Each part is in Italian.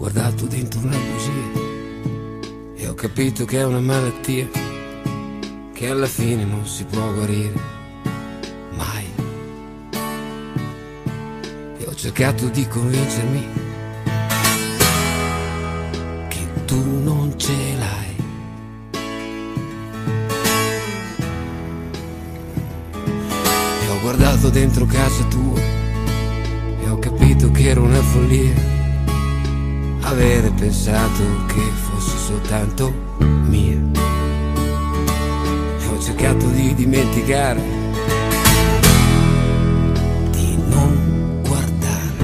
guardato dentro una bugia e ho capito che è una malattia che alla fine non si può guarire mai. E ho cercato di convincermi che tu non ce l'hai. E ho guardato dentro casa tua e ho capito che era una follia avere pensato che fosse soltanto mia. E ho cercato di dimenticare, di non guardare.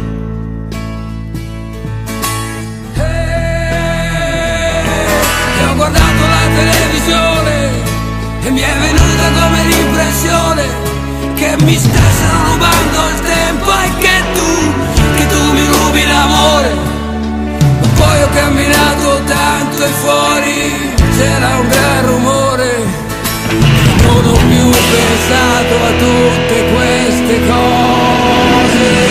E ho guardato la televisione e mi è venuta come l'impressione che mi stessero rubando il tempo e che tu mi rubi l'amore. Poi ho camminato tanto e fuori c'era un gran rumore. Non ho più pensato a tutte queste cose.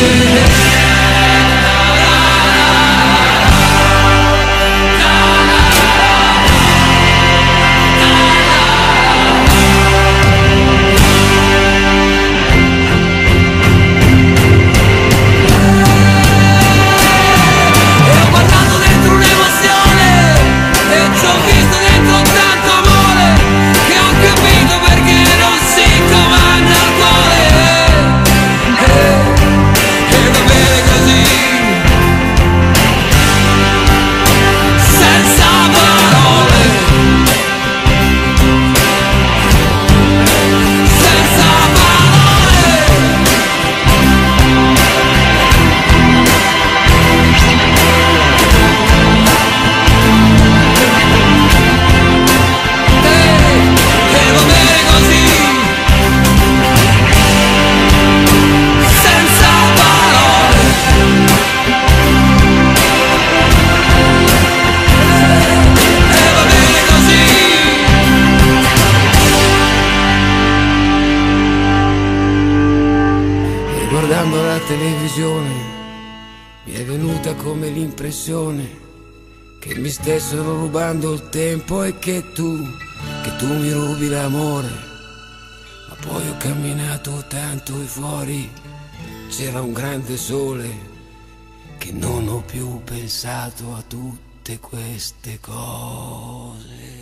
Guardando la televisione mi è venuta come l'impressione che mi stessero rubando il tempo e che tu mi rubi l'amore. Ma poi ho camminato tanto e fuori c'era un grande sole che non ho più pensato a tutte queste cose.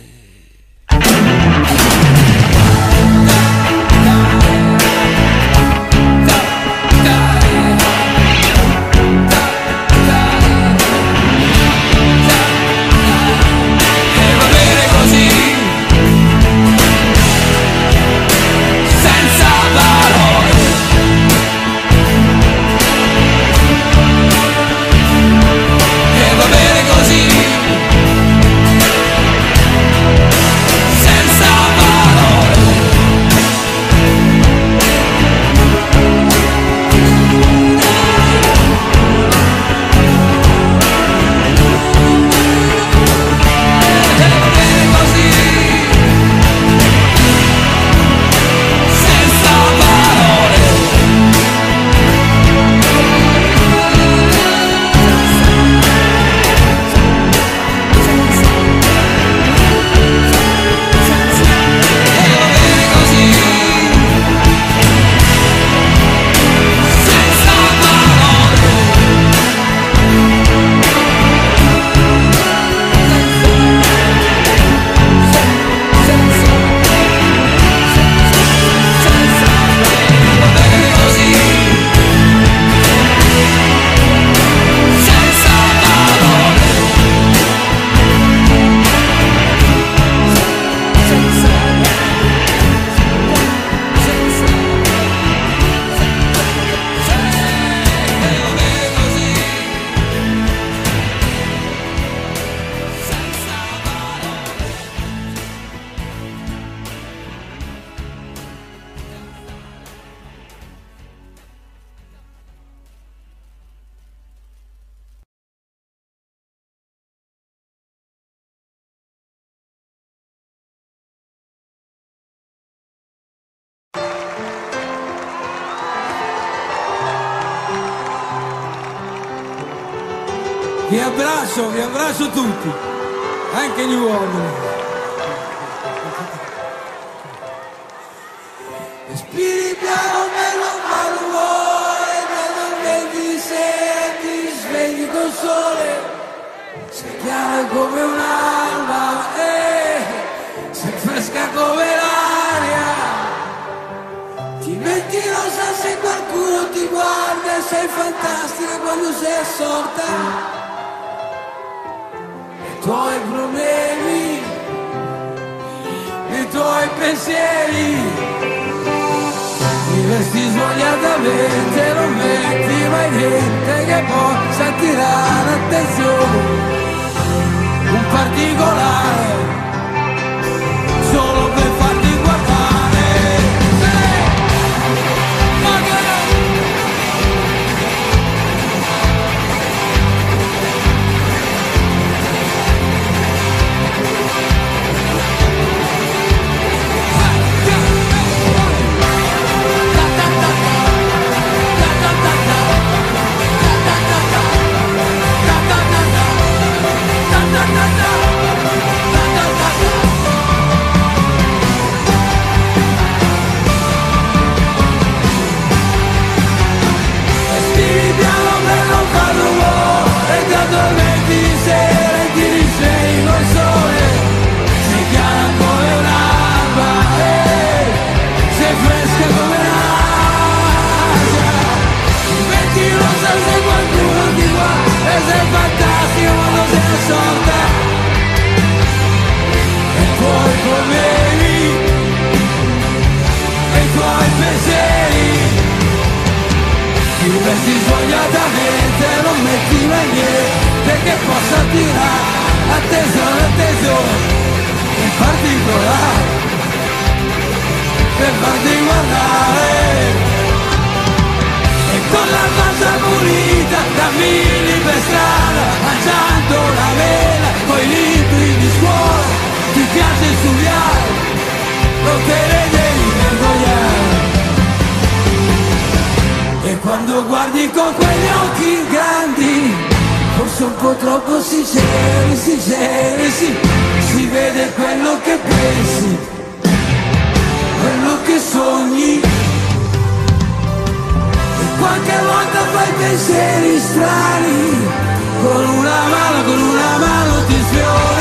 vi abbraccio tutti, anche gli uomini. Respiri piano, bello, ma rumore, da dormenti sera ti svegli col sole, sei chiara come un'alba, sei fresca come l'aria, ti metti rosa se qualcuno ti guarda, sei fantastica quando sei assorta. I tuoi problemi, i tuoi pensieri, ti vesti svogliatamente, non metti mai niente che possa attirare attenzione, un particolare, solo per farti guardare. Sei fantastico quando sei assorta, e i tuoi problemi, e i tuoi pensieri, ti vesti svogliatamente, non metti mai niente che possa attirare attenzione, attenzione, in particolare, per farti guardare. E con la faccia pulita cammini per strada, mangiando la vela, coi libri di scuola, ti piace studiare, non te ne devi vergognare. E quando guardi con quegli occhi grandi, forse un po' troppo sinceri, sinceri, sì, si vede quello che pensi, quello che sogni. Qualche volta fai pensieri strani, con una mano ti sfiori.